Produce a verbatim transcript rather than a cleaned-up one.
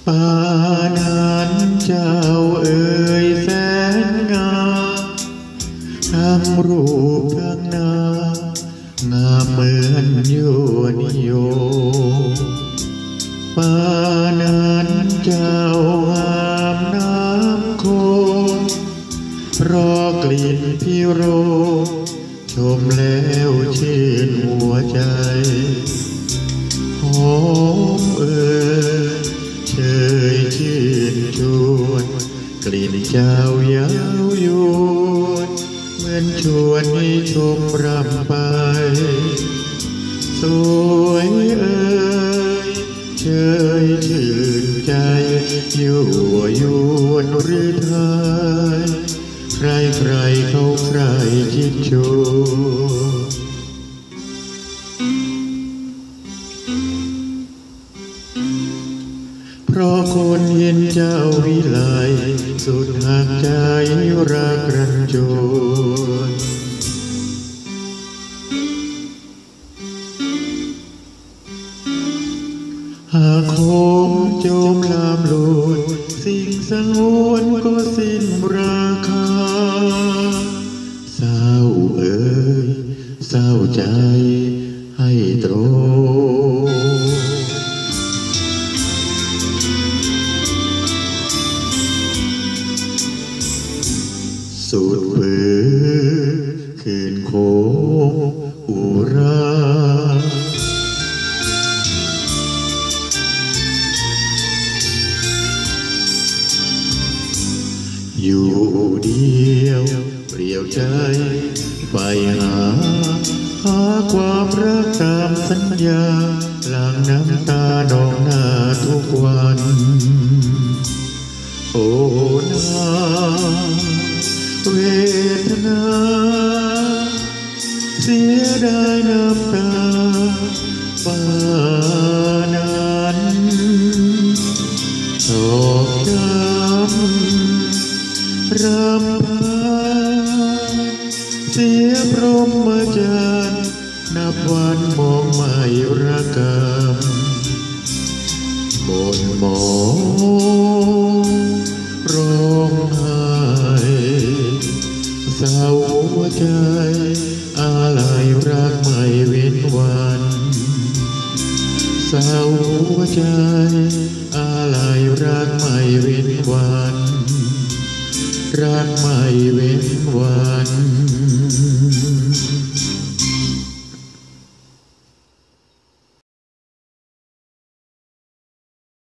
ปานานเจ้าเอ๋ยแสนงามทั้งรูปทั้งนามงามเหมือนโยนิโยปานานเจ้างามน้ำโครอกลิ่นพิโรชมแล้วชื่นหัวใจหอมเอ่ยเชยชื่นชวนกลิ่นเจ้ายาวยวนเหมือนชวนให้ชมรำไปสวยเอ่ยเชยชื่นใจยั่วยวนหรือไทยใครใครเขาใครคิดชูเพราะคนเห็นเจ้าวิไลสุดหักใจรักรันจวนหากคงโจมลามโลดสิ่งสงวนก็สิ้นราคาเศร้าเอ่ยเศร้าใจให้ตรงสุดฝืนคืนโคงอุราอยู่เดียวเปลี่ยวใจไปหาหาความรักตามสัญญาหลั่งน้ำตานองหน้าทุกวันโอ้นาเวทนาเสียดายน้ำตาปานนั้นตอกย้ำรำพันเสียพรหมจรรย์นับวันมองไม่ระกำบนหมองร้องไห้เศร้าหัวใจอะไรรักไม่เว้นวันเศร้าหัวใจอะไรรักไม่เว้นวันรักไม่เว้